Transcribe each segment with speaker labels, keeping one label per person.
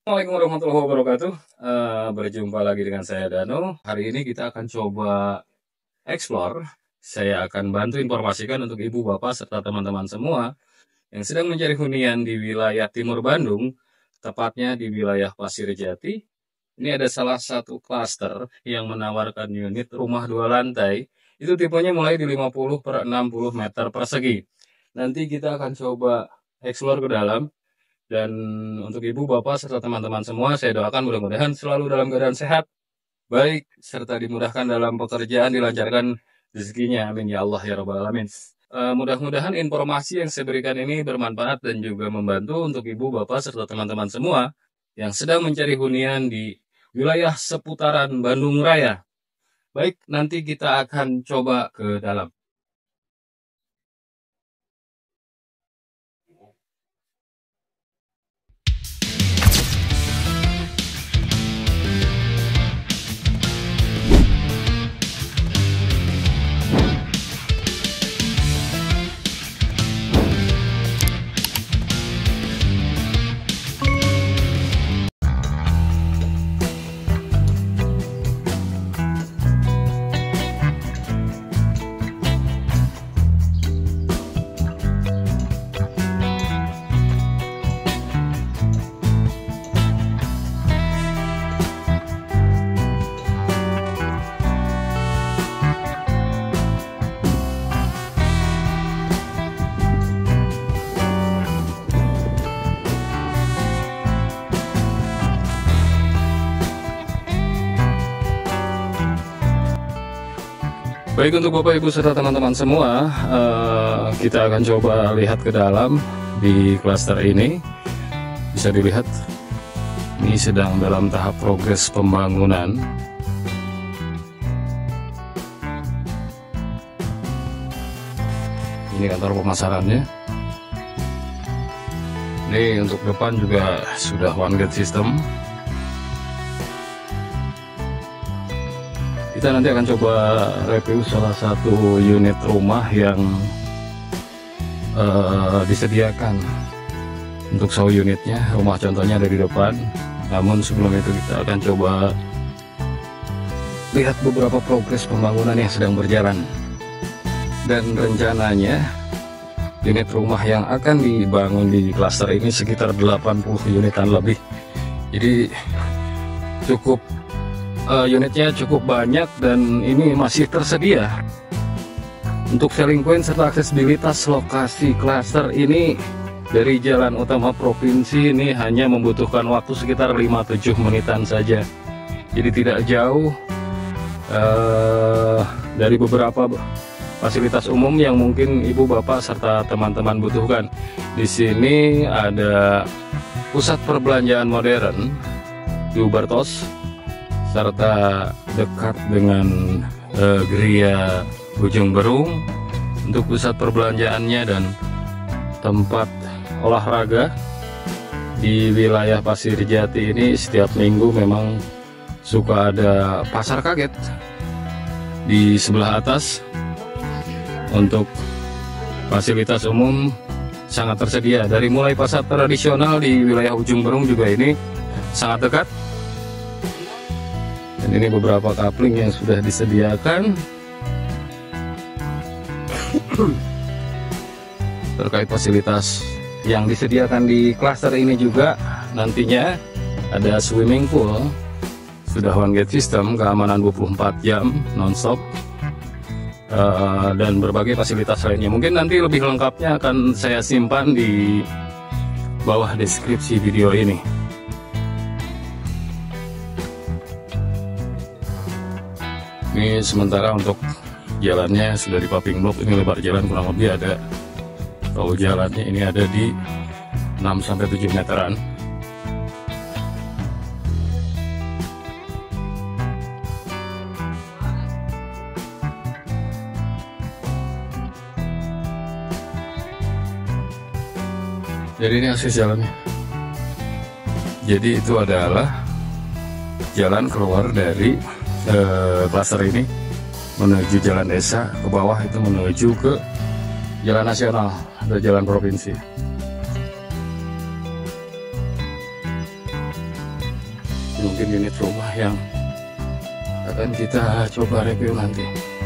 Speaker 1: Assalamualaikum warahmatullahi wabarakatuh. Berjumpa lagi dengan saya Dano. Hari ini kita akan coba explore. Saya akan bantu informasikan untuk ibu bapak serta teman-teman semua yang sedang mencari hunian di wilayah timur Bandung, tepatnya di wilayah Pasir Jati. Ini ada salah satu klaster yang menawarkan unit rumah 2 lantai. Itu tipenya mulai di 50 per 60 meter persegi. Nanti kita akan coba explore ke dalam. Dan untuk ibu, bapak, serta teman-teman semua, saya doakan mudah-mudahan selalu dalam keadaan sehat, baik, serta dimudahkan dalam pekerjaan, dilancarkan rezekinya. Amin ya Allah ya Rabbal Alamin. Mudah-mudahan informasi yang saya berikan ini bermanfaat dan juga membantu untuk ibu, bapak, serta teman-teman semua yang sedang mencari hunian di wilayah seputaran Bandung Raya. Baik, nanti kita akan coba ke dalam. Baik, untuk Bapak Ibu serta teman-teman semua, kita akan coba lihat ke dalam di klaster ini. Bisa dilihat, ini sedang dalam tahap progres pembangunan. Ini kantor pemasarannya. Ini untuk depan juga sudah one gate system. Kita nanti akan coba review salah satu unit rumah yang disediakan untuk show unitnya. Rumah contohnya ada di depan. Namun sebelum itu kita akan coba lihat beberapa progres pembangunan yang sedang berjalan. Dan rencananya unit rumah yang akan dibangun di klaster ini sekitar 80 unitan lebih. Jadi cukup unitnya cukup banyak dan ini masih tersedia. Untuk selling point serta aksesibilitas lokasi klaster ini dari jalan utama provinsi ini hanya membutuhkan waktu sekitar 5-7 menitan saja. Jadi tidak jauh dari beberapa fasilitas umum yang mungkin ibu bapak serta teman-teman butuhkan. Di sini ada pusat perbelanjaan modern di Ubertos, serta dekat dengan Geria Ujung Berung untuk pusat perbelanjaannya dan tempat olahraga. Di wilayah Pasir Jati ini setiap minggu memang suka ada pasar kaget di sebelah atas. Untuk fasilitas umum sangat tersedia, dari mulai pasar tradisional di wilayah Ujung Berung juga ini sangat dekat. Dan ini beberapa kapling yang sudah disediakan. Terkait fasilitas yang disediakan di klaster ini juga nantinya ada swimming pool, sudah one gate system, keamanan 24 jam nonstop, dan berbagai fasilitas lainnya. Mungkin nanti lebih lengkapnya akan saya simpan di bawah deskripsi video ini. Ini sementara untuk jalannya sudah di paving block. Ini lebar jalan kurang lebih ada, kalau jalannya ini ada di 6-7 meteran. Jadi ini akses jalannya. Jadi itu adalah jalan keluar dari klaster ini menuju jalan desa. Ke bawah itu menuju ke jalan nasional atau jalan provinsi. mungkin unit rumah yang akan kita coba review nanti.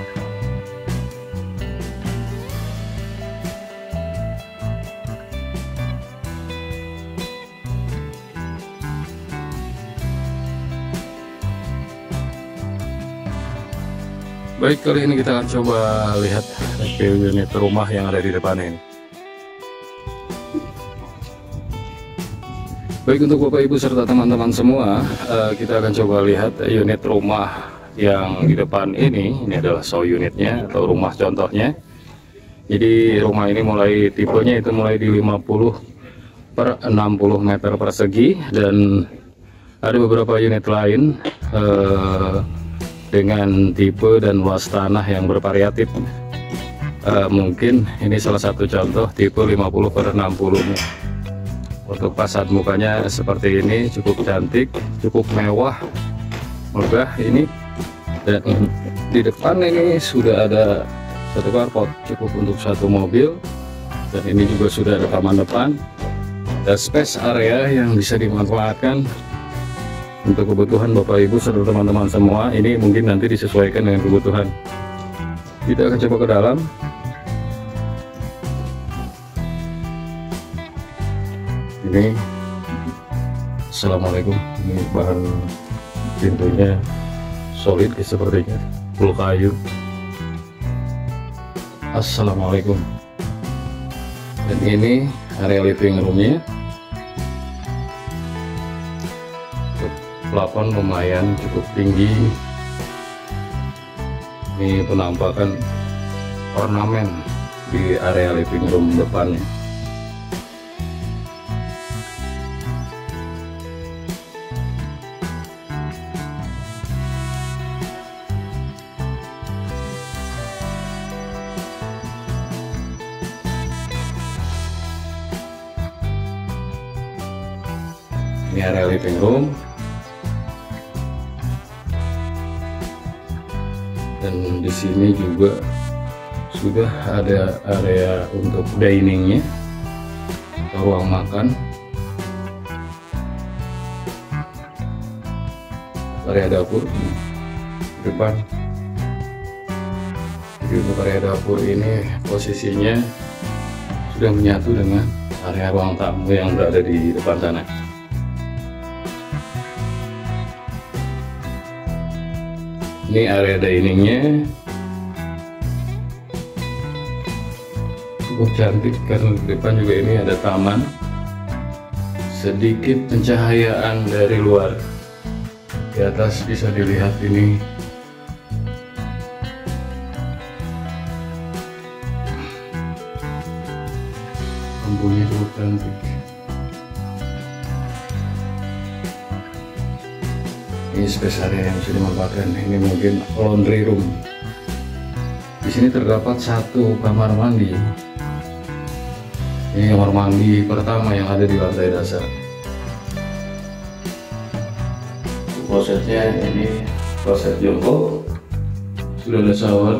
Speaker 1: Baik, kali ini kita akan coba lihat review unit rumah yang ada di depan ini. Baik, untuk Bapak Ibu serta teman-teman semua, kita akan coba lihat unit rumah yang di depan ini. Ini adalah show unitnya atau rumah contohnya. Jadi rumah ini mulai tipenya itu mulai di 50 per 60 meter persegi, dan ada beberapa unit lain dengan tipe dan luas tanah yang bervariatif. Mungkin ini salah satu contoh tipe 50 per 60. Untuk fasad mukanya seperti ini, cukup cantik, cukup mewah, megah ini. Dan di depan ini sudah ada satu carport cukup untuk satu mobil, dan ini juga sudah ada taman depan dan space area yang bisa dimanfaatkan untuk kebutuhan Bapak Ibu serta teman-teman semua. Ini mungkin nanti disesuaikan dengan kebutuhan. Kita akan coba ke dalam. Ini, assalamualaikum. Ini bahan pintunya solid sepertinya, full kayu. Assalamualaikum. Dan ini area living roomnya. Plafon lumayan cukup tinggi. Ini penampakan ornamen di area living room depannya. Ini area living room. Dan di sini juga sudah ada area untuk diningnya atau ruang makan, area dapur di depan. Jadi untuk area dapur ini posisinya sudah menyatu dengan area ruang tamu yang berada di depan sana. Ini area diningnya cukup cantik karena di depan juga ini ada taman. Sedikit pencahayaan dari luar. Di atas bisa dilihat ini lampunya cukup cantik. Ini space area yang bisa dimanfaatkan. Ini mungkin laundry room. Di sini terdapat satu kamar mandi. Ini kamar mandi pertama yang ada di lantai dasar. Klosetnya ini kloset jongkok. Sudah ada shower.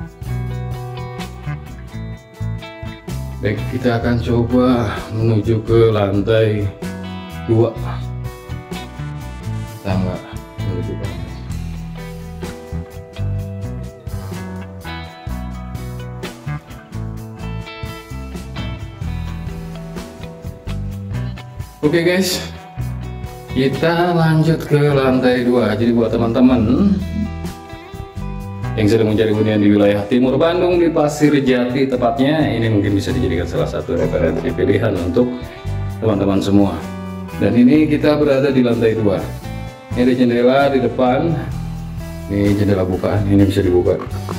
Speaker 1: Baik, kita akan coba menuju ke lantai 2. Tangga menuju ke lantai. Oke guys, kita lanjut ke lantai 2. Jadi buat teman-teman yang sedang mencari hunian di wilayah Timur Bandung di Pasir Jati tepatnya, ini mungkin bisa dijadikan salah satu referensi pilihan untuk teman-teman semua. Dan ini kita berada di lantai 2. Ini ada jendela di depan. Ini jendela bukaan, ini bisa dibuka.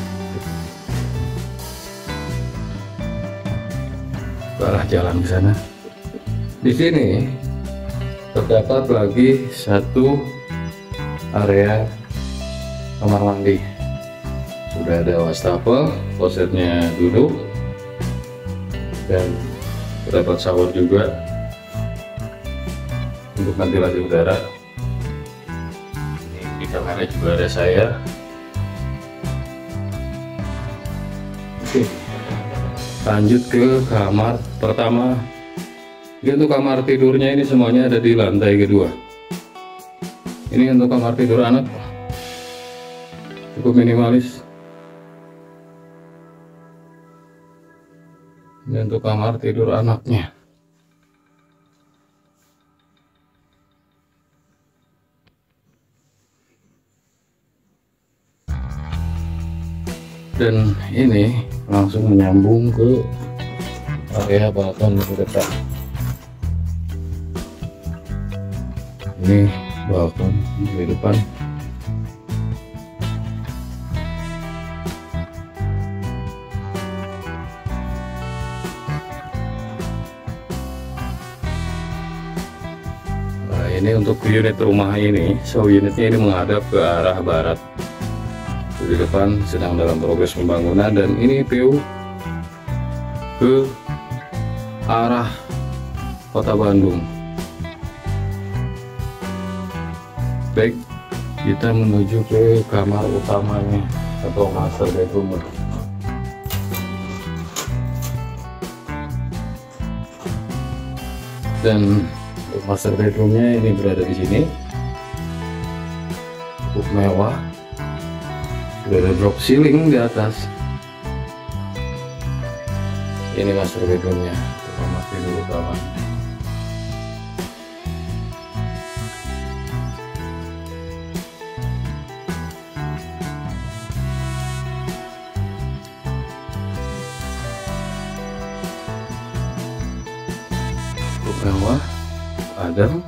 Speaker 1: Ke arah jalan ke sana. Di sini terdapat lagi satu area kamar mandi. Sudah ada wastafel, klosetnya duduk, dan terdapat shower juga untuk ventilasi udara. Ini di kamera juga ada saya. Oke, lanjut ke kamar pertama. Jadi untuk kamar tidurnya ini semuanya ada di lantai kedua. Ini untuk kamar tidur anak, cukup minimalis. Ini untuk kamar tidur anaknya. Dan ini langsung menyambung ke area balkon ke depan. Ini balkon di depan. Nah, ini untuk unit rumah ini, so unitnya ini menghadap ke arah barat. Di depan sedang dalam progres pembangunan, dan ini view ke arah kota Bandung. Baik, kita menuju ke kamar utamanya atau master bedroom. Dan untuk master bedroomnya ini berada di sini, cukup mewah. Sudah ada drop ceiling di atas. Ini master bedroomnya, kamar tidur utama. Cukup mewah, adem.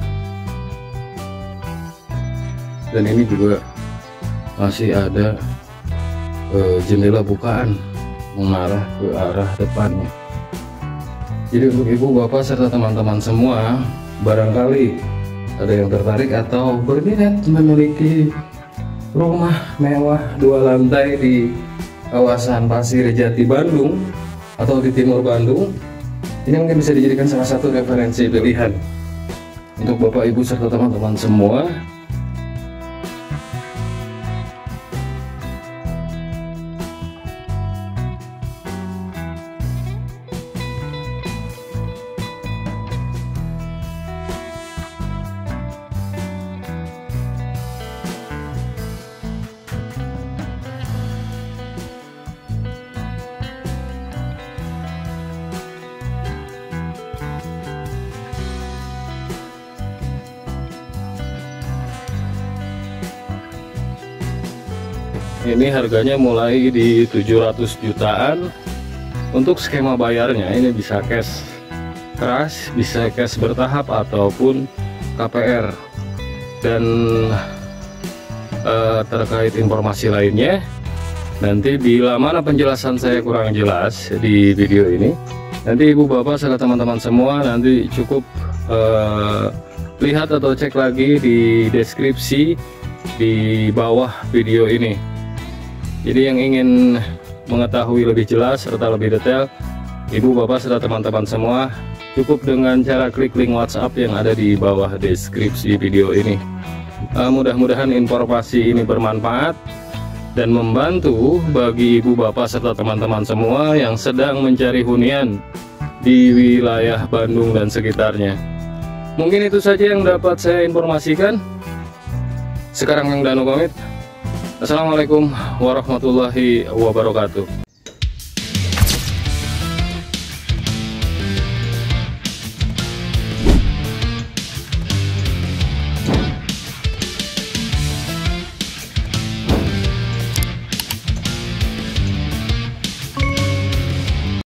Speaker 1: Dan ini juga masih ada jendela bukaan mengarah ke arah depannya. Jadi untuk ibu bapak serta teman-teman semua, barangkali ada yang tertarik atau berminat memiliki rumah mewah 2 lantai di kawasan Pasir Jati Bandung atau di timur Bandung, ini mungkin bisa dijadikan salah satu referensi pilihan untuk bapak ibu serta teman-teman semua. Ini harganya mulai di 700 jutaan. Untuk skema bayarnya ini bisa cash keras, bisa cash bertahap ataupun KPR. Dan terkait informasi lainnya, nanti bila mana penjelasan saya kurang jelas di video ini, nanti ibu bapak serta teman-teman semua nanti cukup lihat atau cek lagi di deskripsi di bawah video ini. Jadi yang ingin mengetahui lebih jelas serta lebih detail, ibu bapak serta teman-teman semua cukup dengan cara klik link WhatsApp yang ada di bawah deskripsi video ini. Mudah-mudahan informasi ini bermanfaat dan membantu bagi ibu bapak serta teman-teman semua yang sedang mencari hunian di wilayah Bandung dan sekitarnya. Mungkin itu saja yang dapat saya informasikan. Sekarang Kang Danu pamit. Assalamualaikum warahmatullahi wabarakatuh.